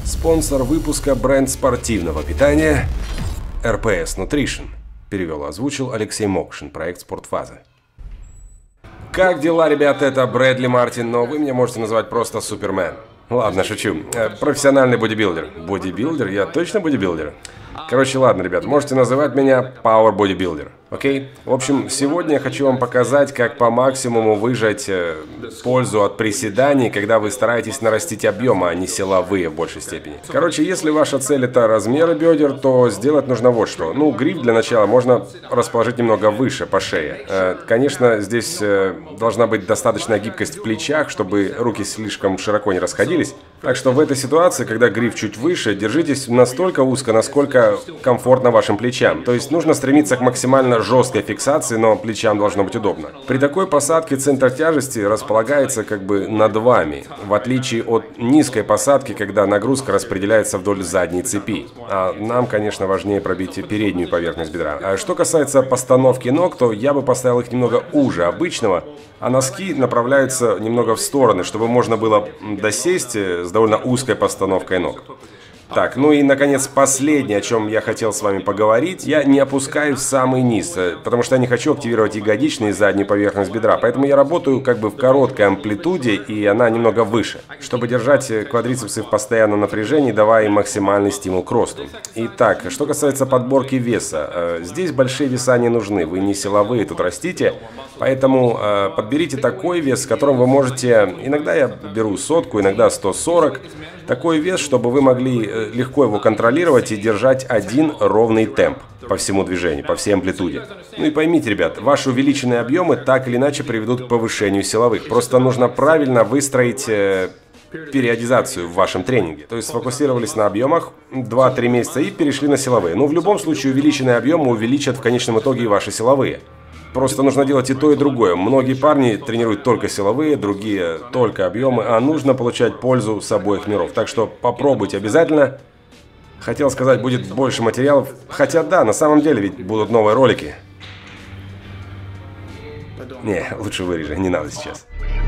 Спонсор выпуска — бренд спортивного питания RPS Nutrition. Перевел и озвучил Алексей Мокшин, проект «Спортфаза». Как дела, ребята? Это Брэдли Мартин, но вы меня можете называть просто Супермен. Ладно, шучу. Профессиональный бодибилдер. Бодибилдер? Я точно бодибилдер? Короче, ладно, ребят, можете называть меня Power Bodybuilder, окей? В общем, сегодня я хочу вам показать, как по максимуму выжать пользу от приседаний, когда вы стараетесь нарастить объемы, а не силовые в большей степени. Короче, если ваша цель — это размеры бедер, то сделать нужно вот что. Ну, гриф для начала можно расположить немного выше, по шее. Конечно, здесь должна быть достаточная гибкость в плечах, чтобы руки слишком широко не расходились. Так что в этой ситуации, когда гриф чуть выше, держитесь настолько узко, насколько комфортно вашим плечам. То есть нужно стремиться к максимально жесткой фиксации, но плечам должно быть удобно. При такой посадке центр тяжести располагается как бы над вами, в отличие от низкой посадки, когда нагрузка распределяется вдоль задней цепи. А нам, конечно, важнее пробить переднюю поверхность бедра. А что касается постановки ног, то я бы поставил их немного уже обычного, а носки направляются немного в стороны, чтобы можно было досесть с довольно узкой постановкой ног. Так, ну и, наконец, последнее, о чем я хотел с вами поговорить. Я не опускаюсь в самый низ, потому что я не хочу активировать ягодичную и заднюю поверхность бедра. Поэтому я работаю как бы в короткой амплитуде, и она немного выше, чтобы держать квадрицепсы в постоянном напряжении, давая им максимальный стимул к росту. Итак, что касается подборки веса. Здесь большие веса не нужны, вы не силовые тут растите. Поэтому подберите такой вес, с которым вы можете... Иногда я беру 100, иногда 140. Такой вес, чтобы вы могли легко его контролировать и держать один ровный темп по всему движению, по всей амплитуде. Ну и поймите, ребят, ваши увеличенные объемы так или иначе приведут к повышению силовых. Просто нужно правильно выстроить периодизацию в вашем тренинге. То есть сфокусировались на объемах 2-3 месяца и перешли на силовые. Но в любом случае увеличенные объемы увеличат в конечном итоге и ваши силовые. Просто нужно делать и то, и другое. Многие парни тренируют только силовые, другие только объемы, а нужно получать пользу с обоих миров. Так что попробуйте обязательно. Хотел сказать, будет больше материалов. Хотя да, на самом деле ведь будут новые ролики. Не, лучше вырежи, не надо сейчас.